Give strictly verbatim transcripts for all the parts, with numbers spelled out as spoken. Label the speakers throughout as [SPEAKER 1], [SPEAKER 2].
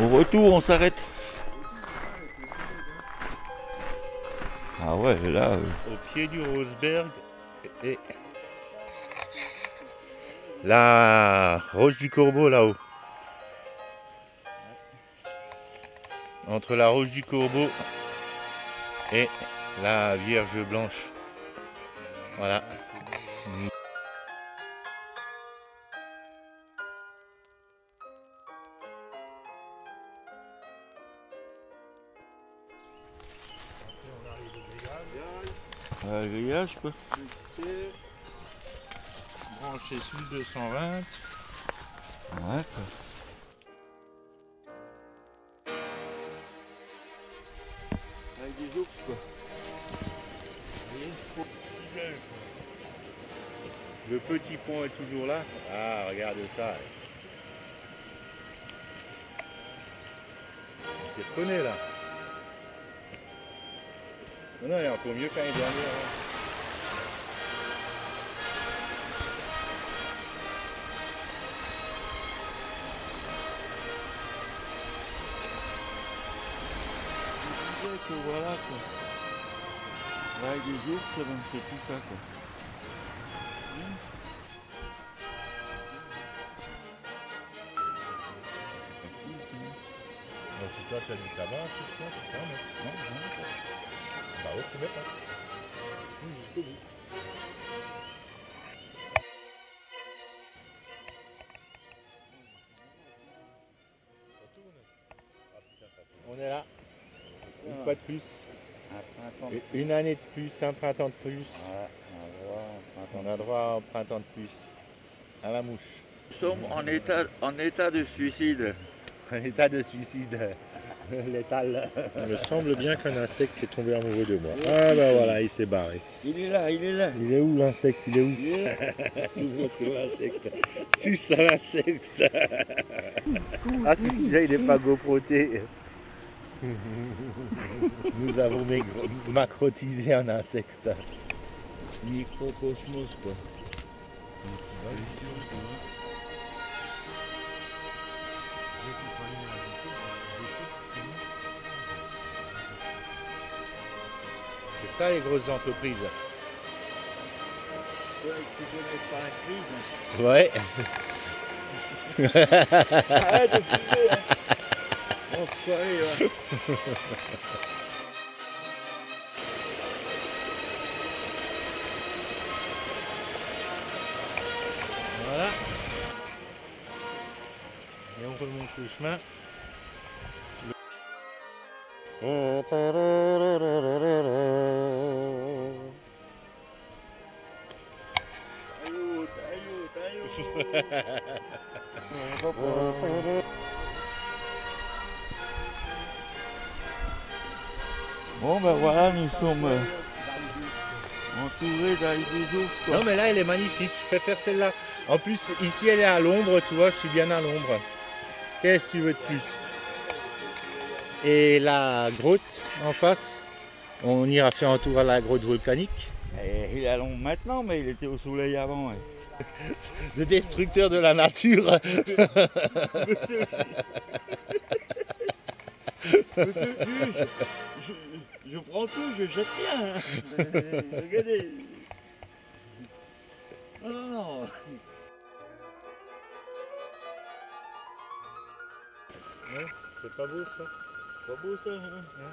[SPEAKER 1] Au retour, on s'arrête. Ah ouais, là... Euh...
[SPEAKER 2] Au pied du Roseberg et la Roche du Corbeau là-haut. Entre la Roche du Corbeau et la Vierge Blanche. Voilà.
[SPEAKER 1] Ah, le grillage quoi.
[SPEAKER 2] Branché sous le deux cent vingt.
[SPEAKER 1] Ouais quoi. Avec des ours quoi.
[SPEAKER 2] Le petit pont est toujours là. Ah, regarde ça. On s'y reconnaît là. Non, non, il est encore mieux que l'année dernière. Hein.
[SPEAKER 1] Je disais que voilà quoi. Là, avec des ours, c'est tout ça quoi. Mmh.
[SPEAKER 2] Donc si toi tu habites là-bas, c'est toi, tu peux en mettre. Non, non, non. Bah ouais, tu mets pas. Jusqu'au bout. On est là. Une fois de plus. Une année de plus, un printemps de plus. On a droit au printemps de plus. À la mouche.
[SPEAKER 1] Nous sommes en état, en état de suicide.
[SPEAKER 2] En état de suicide. Létal. Il me semble bien qu'un insecte est tombé amoureux de moi. Ah bah voilà, il s'est barré.
[SPEAKER 1] Il est là, il est là.
[SPEAKER 2] Il est où l'insecte? Il est où?
[SPEAKER 1] Il est là.
[SPEAKER 2] Tout le monde sur l'insecte. Suce à l'insecte. Ah, celui-là, il n'est pas GoProté. Nous avons macrotisé un insecte.
[SPEAKER 1] Microcosmos quoi.
[SPEAKER 2] C'est ça les grosses entreprises.
[SPEAKER 1] Ouais, tu connais pas un crise.
[SPEAKER 2] Ouais.
[SPEAKER 1] Arrête de filmer hein. Enfoiré là.
[SPEAKER 2] Voilà. Et on remonte le chemin.
[SPEAKER 1] Bon ben voilà, nous sommes euh, entourés d'ailes des ours quoi.
[SPEAKER 2] Non mais là elle est magnifique, je préfère celle-là. En plus ici elle est à l'ombre, tu vois, je suis bien à l'ombre. Qu'est-ce que tu veux de plus? Et la grotte en face, on ira faire un tour à la grotte volcanique.
[SPEAKER 1] Et il est à l'ombre maintenant, mais il était au soleil avant. Ouais.
[SPEAKER 2] Le destructeur de la nature.
[SPEAKER 1] Monsieur, Monsieur, je, je, je prends tout, je jette rien. Euh, regardez. Non, non, non.
[SPEAKER 2] Ouais, c'est pas beau ça.
[SPEAKER 1] Pas beau ça, hein, hein.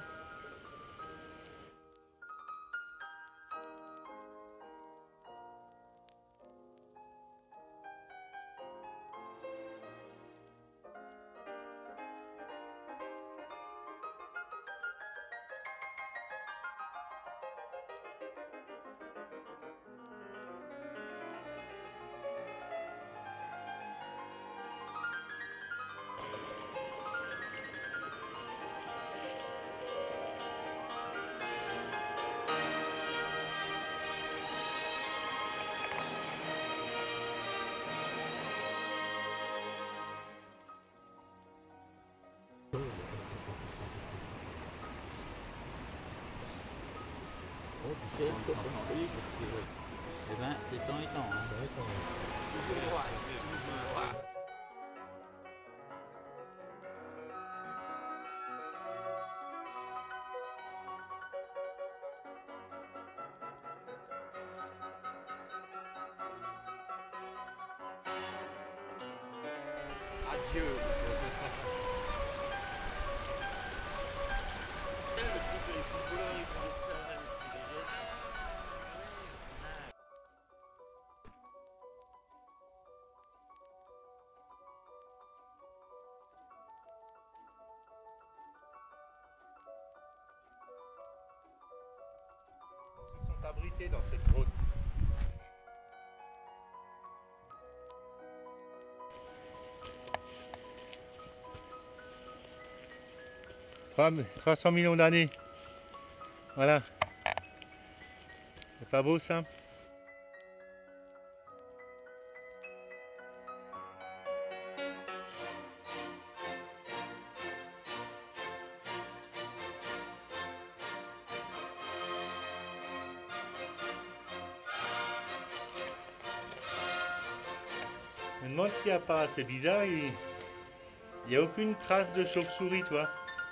[SPEAKER 1] Tu sais ce que je dis parce que eh ben, c'est temps et temps. Hein.
[SPEAKER 2] Adieu.
[SPEAKER 3] Ils sont abrités dans cette grotte.
[SPEAKER 2] trois cents millions d'années. Voilà. C'est pas beau ça? Je me demande s'il n'y a pas, c'est bizarre, il n'y a aucune trace de chauve-souris, toi.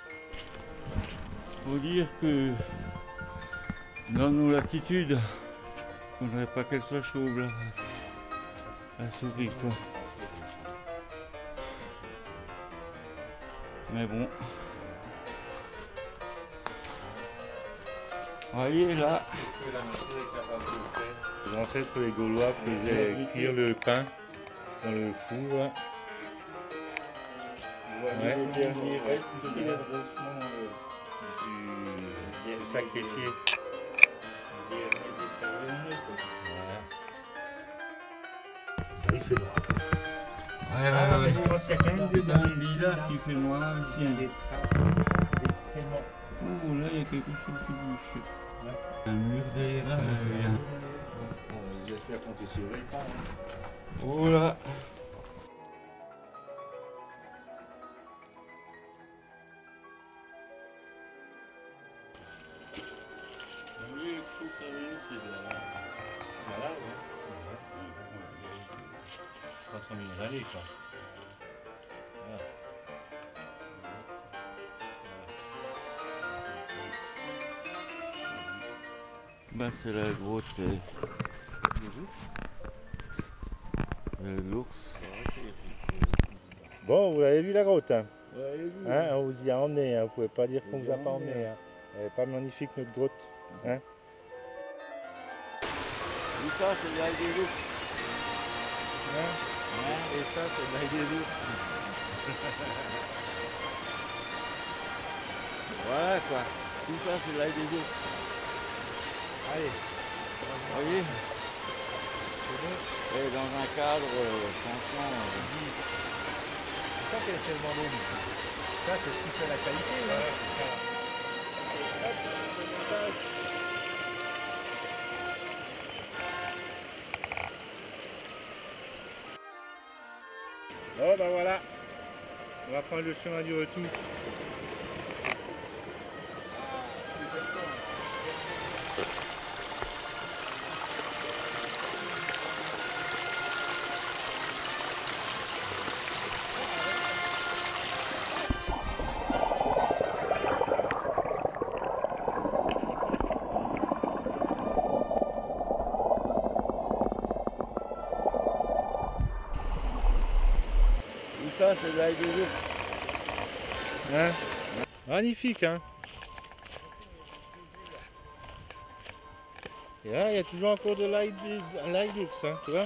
[SPEAKER 1] Faut dire que dans nos latitudes, il ne faudrait pas qu'elle soit chauve là, la souris quoi. Mais bon. Voyez là.
[SPEAKER 2] Les ancêtres les Gaulois faisaient cuire le pain dans le four. Ouais. Le dernier reste du, du sacrifié.
[SPEAKER 3] Il fait noir.
[SPEAKER 1] Ouais, ouais, ouais.
[SPEAKER 3] Je pense qu'il y a quand même des
[SPEAKER 1] C'est un bizarre qui fait noir ici.
[SPEAKER 3] des traces extrêmement.
[SPEAKER 1] Oh là, il y a quelque chose qui bouge. Ouais. Un mur derrière là. Euh,
[SPEAKER 3] Bon, j'espère compter sur eux pas.
[SPEAKER 1] oh là.
[SPEAKER 2] trois cents millions d'années quoi. Voilà.
[SPEAKER 1] Bah c'est la grotte euh, de l'ours.
[SPEAKER 2] Bon, vous l'avez vu la grotte hein?
[SPEAKER 3] Ouais, allez-y.
[SPEAKER 2] Hein, on vous y a emmené, hein. Vous pouvez pas dire qu'on vous a pas emmené. Hein. Elle est pas magnifique notre grotte. Hein?
[SPEAKER 1] Et ça c'est l'ail des ours.
[SPEAKER 2] Hein?
[SPEAKER 1] Hein?
[SPEAKER 3] Et ça, c'est l'ail des ours.
[SPEAKER 1] Voilà quoi. Tout ça c'est l'ail des ours.
[SPEAKER 3] Allez.
[SPEAKER 1] Vous voyez? Et dans un cadre, euh, franchement. Euh,
[SPEAKER 3] C'est ça qu'elle est tellement bonne. Ça, c'est ce qui fait la qualité. Là.
[SPEAKER 2] Bon ben voilà. On va prendre le chemin du retour. Ça c'est l'ail des ours. Hein? Magnifique hein. Et là il y a toujours encore de l'ail d'ours hein, tu vois?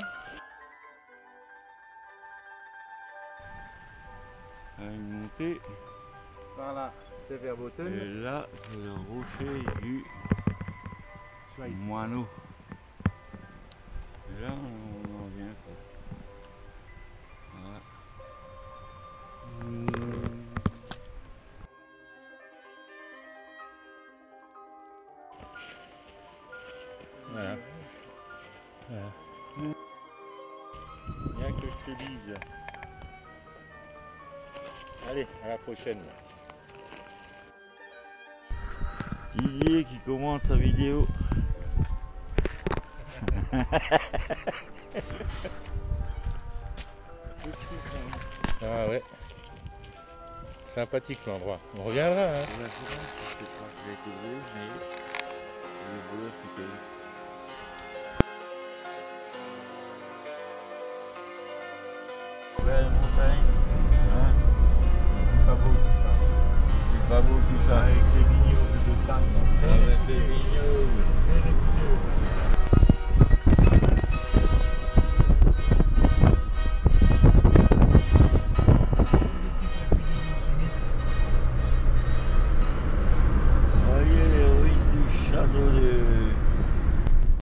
[SPEAKER 1] à une montée.
[SPEAKER 3] Par là, c'est Verboten.
[SPEAKER 1] Et là c'est le rocher du moineau. Et là on en vient quoi. Voilà.
[SPEAKER 2] Voilà. Voilà. Bien que je te dise. Allez, à la prochaine.
[SPEAKER 1] Didier qui commente sa vidéo.
[SPEAKER 2] Ah ouais. Sympathique l'endroit. On reviendra hein.
[SPEAKER 1] Belle montagne. pas beau tout ça.
[SPEAKER 3] Avec les vignobles de Tarbes. Très
[SPEAKER 1] Avec les
[SPEAKER 3] réputés.
[SPEAKER 1] vignobles.
[SPEAKER 3] Très réputés.